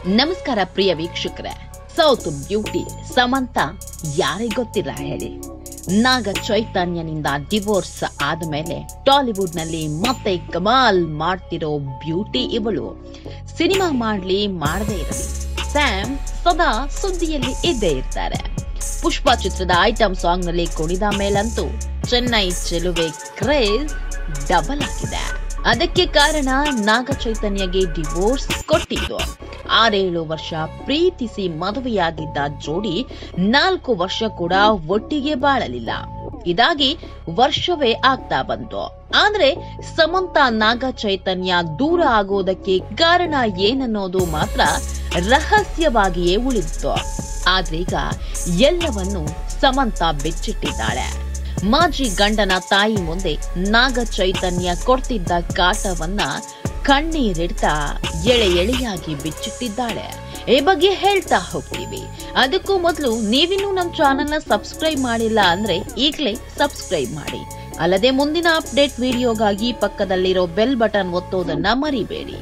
ನಮಸ್ಕಾರ ಪ್ರಿಯ ವೀಕ್ಷಕರೇ. South beauty Samantha ಯಾರಿಗೆ ಗೊತ್ತಿಲ್ಲ ಹೇಳಿ. ನಾಗ ಚೈತನ್ಯನಿಂದ ಡಿವೋರ್ಸ್ ಆದಮೇಲೆ ಟಾಲಿವುಡ್ ನಲ್ಲಿ ಮತ್ತೆ ಕಮಾಲ್ ಮಾಡ್ತಿರೋ ಬ್ಯೂಟಿ ಇವಳು. ಸಿನಿಮಾ ಮಾಡ್ಲಿ ಮಾಡದೇ ಇರಲಿ, ಸ್ಯಾಮ್ ಸದಾ ಸುದ್ದಿಯಲ್ಲಿ ಇದ್ದೇ ಇರ್ತಾರೆ. ಪುಷ್ಪ ಚಿತ್ರದ ಐಟಂ ಸಾಂಗ್ ನಲ್ಲಿ ಕುಣಿದ ಮೇಲಂತೂ ಚೆನ್ನೈ ಚೆಲುವೆ ಕ್ರೇಜ್ ಡಬಲ್ ಆಗಿದೆ. ಅದಕ್ಕೆ ಕಾರಣ ನಾಗ ಚೈತನ್ಯಗೆ ಡಿವೋರ್ಸ್ ಕೊಟ್ಟಿದ್ದು. 6-7 ವರ್ಷ ಪ್ರೀತಿಸಿ ಮದುವೆಯಾಗಿದ್ದ ಜೋಡಿ 4 ವರ್ಷ ಕೂಡ ಒಟ್ಟಿಗೆ ಬಾಳಲಿಲ್ಲ. ಇದಾಗಿ ವರ್ಷವೇ ಆಗ್ತಾ ಬಂತು. ಆದ್ರೆ ಸಮಂತಾ ನಾಗ ಚೈತನ್ಯ ದೂರ ಆಗೋದಕ್ಕೆ ಕಾರಣ ಏನನ್ನೋದು ಮಾತ್ರ ರಹಸ್ಯವಾಗಿಯೇ ಉಳಿದಿತ್ತು. ಆದ್ರೀಗ ಎಲ್ಲವನ್ನು ಸಮಂತಾ ಬಿಚ್ಚಿಟ್ಟಿದ್ದಾಳೆ. ಮಾಜಿ ಗಂಡನ ತಾಯಿ ಮುಂದೆ ನಾಗ ಚೈತನ್ಯ ಕೊಡ್ತಿದ್ದ ಕಾಟವನ್ನ ಕಣ್ಣೀರಿಡ್ತಾ ಎಳೆಯಾಗಿ ಬಿಚ್ಚಿಟ್ಟಿದ್ದಾಳೆ. ಈ ಬಗ್ಗೆ ಹೇಳ್ತಾ ಹೋಗ್ತೀವಿ. ಅದಕ್ಕೂ ಮೊದಲು ನೀವಿನ್ನೂ ನಮ್ಮ ಚಾನೆಲ್ನ ಸಬ್ಸ್ಕ್ರೈಬ್ ಮಾಡಿಲ್ಲ ಅಂದ್ರೆ ಈಗಲೇ ಸಬ್ಸ್ಕ್ರೈಬ್ ಮಾಡಿ. ಅಲ್ಲದೆ ಮುಂದಿನ ಅಪ್ಡೇಟ್ ವಿಡಿಯೋಗಾಗಿ ಪಕ್ಕದಲ್ಲಿರೋ ಬೆಲ್ ಬಟನ್ ಒತ್ತೋದನ್ನ ಮರಿಬೇಡಿ.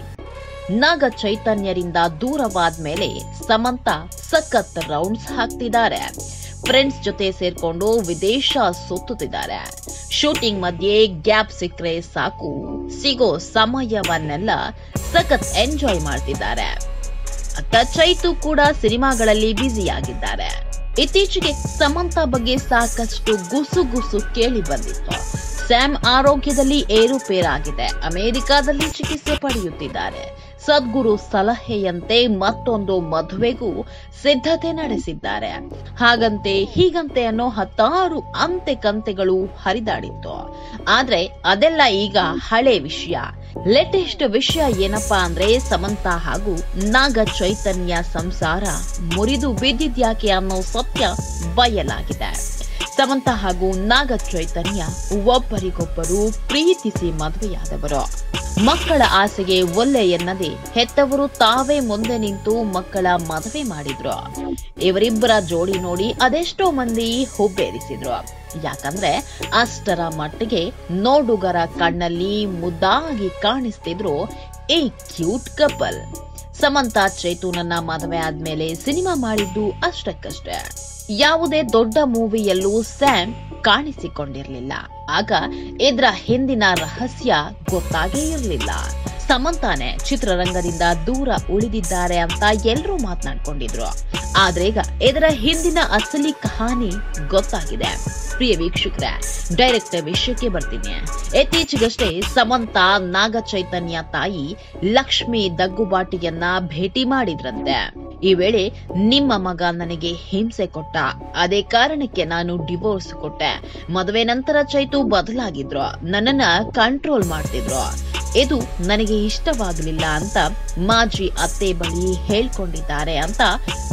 ನಾಗ ಚೈತನ್ಯರಿಂದ ದೂರವಾದ ಮೇಲೆ ಸಮಂತಾ ಸಖತ್ ರೌಂಡ್ಸ್ ಹಾಕ್ತಿದ್ದಾರೆ. ಫ್ರೆಂಡ್ಸ್ ಜೊತೆ ಸೇರ್ಕೊಂಡು ವಿದೇಶ ಸುತ್ತುತ್ತಿದ್ದಾರೆ. ಶೂಟಿಂಗ್ ಮಧ್ಯೆ ಗ್ಯಾಪ್ ಸಿಕ್ಕರೆ ಸಾಕು, ಸಿಗೋ ಸಮಯವನ್ನೆಲ್ಲ ಸಖತ್ ಎಂಜಾಯ್ ಮಾಡ್ತಿದ್ದಾರೆ. ಅತ್ತ ಚೈತು ಕೂಡ ಸಿನಿಮಾಗಳಲ್ಲಿ ಬ್ಯುಸಿಯಾಗಿದ್ದಾರೆ. ಇತ್ತೀಚೆಗೆ ಸಮಂತಾ ಬಗ್ಗೆ ಸಾಕಷ್ಟು ಗುಸು ಕೇಳಿ ಬಂದಿತ್ತು. ಸ್ಯಾಮ್ ಆರೋಗ್ಯದಲ್ಲಿ ಏರುಪೇರಾಗಿದೆ. ಅಮೆರಿಕಾದಲ್ಲಿ ಚಿಕಿತ್ಸೆ ಪಡೆಯುತ್ತಿದ್ದಾರೆ. ಸದ್ಗುರು ಸಲಹೆಯಂತೆ ಮತ್ತೊಂದು ಮದುವೆಗೂ ಸಿದ್ಧತೆ ನಡೆಸಿದ್ದಾರೆ. ಹಾಗಂತೆ ಹೀಗಂತೆ ಅನ್ನೋ 10 ಅಂತೆ ಕಂತೆಗಳು ಹರಿದಾಡಿತ್ತು. ಆದ್ರೆ ಅದೆಲ್ಲ ಈಗ ಹಳೆ ವಿಷಯ. ಲೇಟೆಸ್ಟ್ ವಿಷಯ ಏನಪ್ಪಾ ಅಂದ್ರೆ ಸಮಂತಾ ಹಾಗೂ ನಾಗ ಚೈತನ್ಯ ಸಂಸಾರ ಮುರಿದು ಬಿದ್ದಿದ್ಯಾಕೆ ಅನ್ನೋ ಸತ್ಯ ಬಯಲಾಗಿದೆ. ಸಮಂತಾ ಹಾಗೂ ನಾಗ ಚೈತನ್ಯ ಒಬ್ಬರಿಗೊಬ್ಬರು ಪ್ರೀತಿಸಿ ಮದುವೆಯಾದವರು. ಮಕ್ಕಳ ಆಸೆಗೆ ಒಲ್ಲೆ ಎನ್ನದೆ ಹೆತ್ತವರು ತಾವೇ ಮುಂದೆ ನಿಂತು ಮಕ್ಕಳ ಮದುವೆ ಮಾಡಿದ್ರು. ಇವರಿಬ್ಬರ ಜೋಡಿ ನೋಡಿ ಅದೆಷ್ಟೋ ಮಂದಿ ಹುಬ್ಬೇರಿಸಿದ್ರು. ಯಾಕಂದ್ರೆ ಅಷ್ಟರ ಮಟ್ಟಿಗೆ ನೋಡುಗರ ಕಣ್ಣಲ್ಲಿ ಮುದ್ದಾಗಿ ಕಾಣಿಸ್ತಿದ್ರು ಈ ಕ್ಯೂಟ್ ಕಪಲ್. ಸಮಂತಾ ಚೈತನ್ಯನ ಮದುವೆ ಆದ್ಮೇಲೆ ಸಿನಿಮಾ ಮಾಡಿದ್ದು ಅಷ್ಟಕ್ಕಷ್ಟೇ. ಯಾವುದೇ ದೊಡ್ಡ ಮೂವಿಯಲ್ಲೂ ಸ್ಯಾಮ್ ಕಾಣಿಸಿಕೊಂಡಿರಲಿಲ್ಲ. ಆಗ ಇದರ ಹಿಂದಿನ ರಹಸ್ಯ ಗೊತ್ತಾಗೇ ಇರಲಿಲ್ಲ. ಸಮಂತಾನೆ ಚಿತ್ರರಂಗದಿಂದ ದೂರ ಉಳಿದಿದ್ದಾರೆ ಅಂತ ಎಲ್ಲರೂ ಮಾತನಾಡ್ಕೊಂಡಿದ್ರು. ಆದ್ರೆ ಈಗ ಇದರ ಹಿಂದಿನ ಅಸಲಿ ಕಹಾನಿ ಗೊತ್ತಾಗಿದೆ. ಪ್ರಿಯ ವೀಕ್ಷಕರೇ, ಡೈರೆಕ್ಟ್ ವಿಷಯಕ್ಕೆ ಬರ್ತೀನಿ. ಇತ್ತೀಚೆಗಷ್ಟೇ ಸಮಂತಾ ನಾಗ ಚೈತನ್ಯ ತಾಯಿ ಲಕ್ಷ್ಮಿ ದಗ್ಗುಬಾಟಿಯನ್ನ ಭೇಟಿ ಮಾಡಿದ್ರಂತೆ. ಈ ವೇಳೆ ನಿಮ್ಮ ಮಗ ನನಗೆ ಹಿಂಸೆ ಕೊಟ್ಟ, ಅದೇ ಕಾರಣಕ್ಕೆ ನಾನು ಡಿವೋರ್ಸ್ ಕೊಟ್ಟೆ. ಮದುವೆ ನಂತರ ಚೈತು ಬದಲಾಗಿದ್ರು, ನನ್ನನ್ನ ಕಂಟ್ರೋಲ್ ಮಾಡ್ತಿದ್ರು. ಇದು ನನಗೆ ಇಷ್ಟವಾಗಲಿಲ್ಲ ಅಂತ ಮಾಜಿ ಅತ್ತೆ ಬಳಿ ಹೇಳ್ಕೊಂಡಿದ್ದಾರೆ ಅಂತ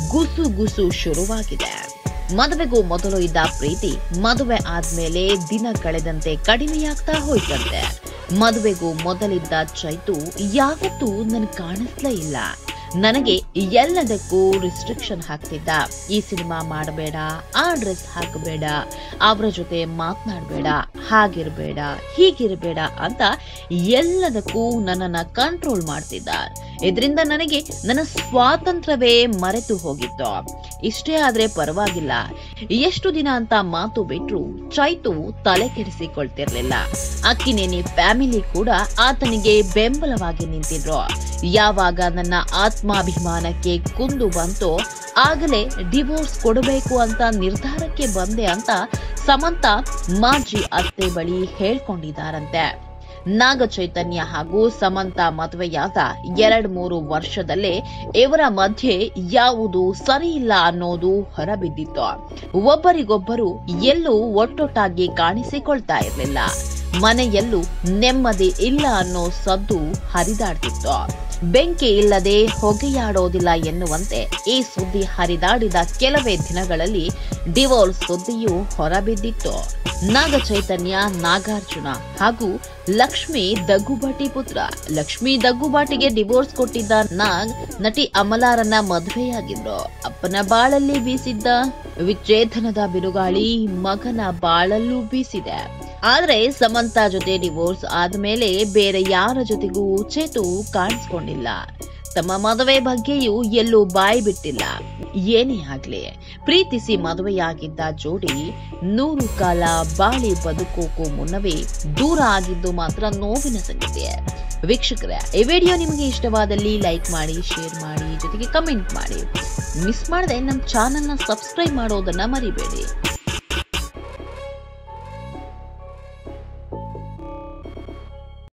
ಗುಸು ಶುರುವಾಗಿದೆ. ಮದುವೆಗೂ ಮೊದಲು ಇದ್ದ ಪ್ರೀತಿ ಮದುವೆ ಆದ್ಮೇಲೆ ದಿನ ಕಳೆದಂತೆ ಕಡಿಮೆಯಾಗ್ತಾ ಹೋಯ್ತಂತೆ. ಮದುವೆಗೂ ಮೊದಲಿದ್ದ ಚೈತು ಯಾವತ್ತೂ ನನ್ ಕಾಣಿಸ್ಲೇ ಇಲ್ಲ. ನನಗೆ ಎಲ್ಲದಕ್ಕೂ ರಿಸ್ಟ್ರಿಕ್ಷನ್ ಹಾಕ್ತಿದ್ದ. ಈ ಸಿನಿಮಾ ಮಾಡಬೇಡ, ಆ ಡ್ರೆಸ್ ಹಾಕಬೇಡ, ಅವರ ಜೊತೆ ಮಾತನಾಡಬೇಡ, ಹಾಗಿರ್ಬೇಡ, ಹೀಗಿರ್ಬೇಡ ಅಂತ ಎಲ್ಲದಕ್ಕೂ ನನ್ನನ್ನ ಕಂಟ್ರೋಲ್ ಮಾಡ್ತಿದ್ದ. ಇದರಿಂದ ನನಗೆ ನನ್ನ ಸ್ವಾತಂತ್ರ್ಯವೇ ಮರೆತು ಹೋಗಿತ್ತು. ಇಷ್ಟೇ ಆದ್ರೆ ಪರವಾಗಿಲ್ಲ, ಎಷ್ಟು ದಿನ ಅಂತ ಮಾತು ಬಿಟ್ರು ಚೈತು ತಲೆ ಕೆಡಿಸಿಕೊಳ್ತಿರ್ಲಿಲ್ಲ. ಅಕ್ಕಿನೇನಿ ಫ್ಯಾಮಿಲಿ ಕೂಡ ಆತನಿಗೆ ಬೆಂಬಲವಾಗಿ ನಿಂತಿದ್ರು. ಯಾವಾಗ ನನ್ನ ಆತ್ಮಾಭಿಮಾನಕ್ಕೆ ಕುಂದು ಬಂತೋ ಆಗಲೇ ಡಿವೋರ್ಸ್ ಕೊಡಬೇಕು ಅಂತ ನಿರ್ಧಾರಕ್ಕೆ ಬಂದೆ ಅಂತ ಸಮಂತಾ ಮಾಜಿ ಅತ್ತೆ ಬಳಿ ಹೇಳ್ಕೊಂಡಿದ್ದಾರಂತೆ. ನಾಗ ಚೈತನ್ಯ ಹಾಗೂ ಸಮಂತಾ ಮದುವೆಯಾದ 2-3 ವರ್ಷದಲ್ಲೇ ಇವರ ಮಧ್ಯೆ ಯಾವುದು ಸರಿ ಇಲ್ಲ ಅನ್ನೋದು ಹೊರಬಿದ್ದಿತ್ತು. ಒಬ್ಬರಿಗೊಬ್ಬರು ಎಲ್ಲೂ ಒಟ್ಟೊಟ್ಟಾಗಿ ಕಾಣಿಸಿಕೊಳ್ತಾ ಇರಲಿಲ್ಲ. ಮನೆಯಲ್ಲೂ ನೆಮ್ಮದಿ ಇಲ್ಲ ಅನ್ನೋ ಸದ್ದು ಹರಿದಾಡ್ತಿತ್ತು. ಬೆಂಕಿ ಇಲ್ಲದೆ ಹೊಗೆಯಾಡೋದಿಲ್ಲ ಎನ್ನುವಂತೆ ಈ ಸುದ್ದಿ ಹರಿದಾಡಿದ ಕೆಲವೇ ದಿನಗಳಲ್ಲಿ ಡಿವೋರ್ಸ್ ಸುದ್ದಿಯು ಹೊರಬಿದ್ದಿತ್ತು. ನಾಗ ಚೈತನ್ಯ ನಾಗಾರ್ಜುನ ಹಾಗೂ ಲಕ್ಷ್ಮಿ ದಗ್ಗುಬಾಟಿ ಪುತ್ರ. ಲಕ್ಷ್ಮಿ ದಗ್ಗುಬಾಟಿಗೆ ಡಿವೋರ್ಸ್ ಕೊಟ್ಟಿದ್ದ ನಾಗ್ ನಟಿ ಅಮಲಾರನ್ನ ಮದುವೆಯಾಗಿದ್ರು. ಅಪ್ಪನ ಬಾಳಲ್ಲಿ ಬೀಸಿದ್ದ ವಿಚ್ಛೇದನದ ಬಿರುಗಾಳಿ ಮಗನ ಬಾಳಲ್ಲೂ ಬೀಸಿದೆ. ಆದ್ರೆ ಸಮಂತಾ ಜೊತೆ ಡಿವೋರ್ಸ್ ಆದ್ಮೇಲೆ ಬೇರೆ ಯಾರ ಜೊತೆಗೂ ಚೇತು ಕಾಣಿಸ್ಕೊಂಡಿಲ್ಲ. ತಮ್ಮ ಮದುವೆ ಬಗ್ಗೆಯೂ ಎಲ್ಲೂ ಬಾಯಿ ಬಿಟ್ಟಿಲ್ಲ. ಏನೇ ಆಗ್ಲಿ, ಪ್ರೀತಿಸಿ ಮದುವೆಯಾಗಿದ್ದ ಜೋಡಿ 100 ಕಾಲ ಬಾಳಿ ಬದುಕೋಕು ಮುನ್ನವೇ ದೂರ ಆಗಿದ್ದು ಮಾತ್ರ ನೋವಿನ ಸಂಗತಿ. ವೀಕ್ಷಕರೇ, ಈ ವಿಡಿಯೋ ನಿಮಗೆ ಇಷ್ಟವಾದಲ್ಲಿ ಲೈಕ್ ಮಾಡಿ, ಶೇರ್ ಮಾಡಿ, ಜೊತೆಗೆ ಕಮೆಂಟ್ ಮಾಡಿ. ಮಿಸ್ ಮಾಡದೆ ನಮ್ಮ ಚಾನೆಲ್ನ ಸಬ್ಸ್ಕ್ರೈಬ್ ಮಾಡೋದನ್ನ ಮರಿಬೇಡಿ.